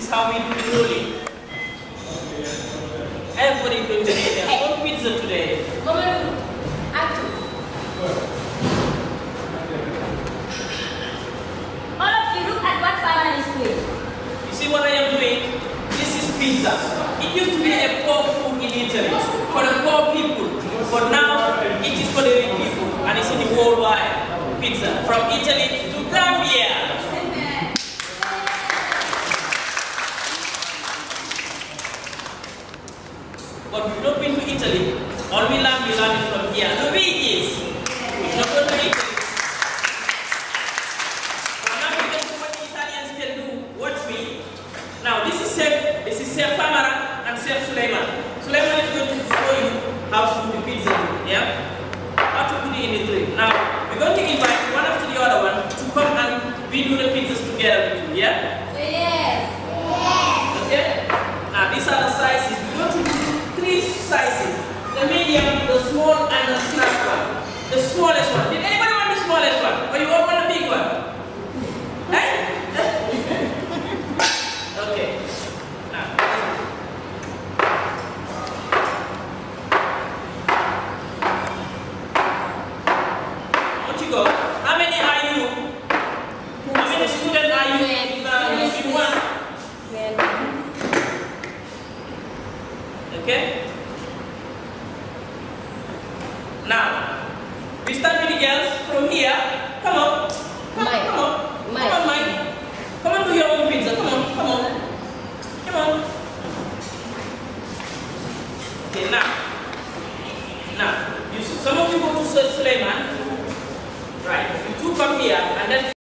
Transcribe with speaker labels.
Speaker 1: is how we do the rolling. Everybody going to eat their own pizza today.
Speaker 2: All of you look at what Simon is doing.
Speaker 1: You see what I am doing? This is pizza. It used to be a poor food in Italy for the poor people, but now it is for the rich people, and it's in the worldwide pizza from Italy to Gambia. But we've not been to Italy. All we learn it from here. Lugis. We've not gone to Italy. So now we get to what the Italians can do. Watch me. Now this is Chef Famara and Chef Suleiman. Suleiman is going to show you how to do the pizza. Yeah? How to put it in the tray. Now we're going to invite one after the other one to come and we do the pizzas together with you. Yeah?
Speaker 2: Yes.
Speaker 1: Okay? Now these are the sizes. We're going to do 3 sizes: the medium, the small, and the snack one. The smallest one. Did anybody want the smallest one? Or you all want the big one? Eh? Okay. Now. Won't you go? How many are you? How many students are you in one? Okay? Now, we start with the girls from here. Come on. Come on. Come on, Mike. Come on, do your own pizza. Come on. Come on. Come on. Okay, now. Now, some of you go to Suleiman. Right. You two come here and then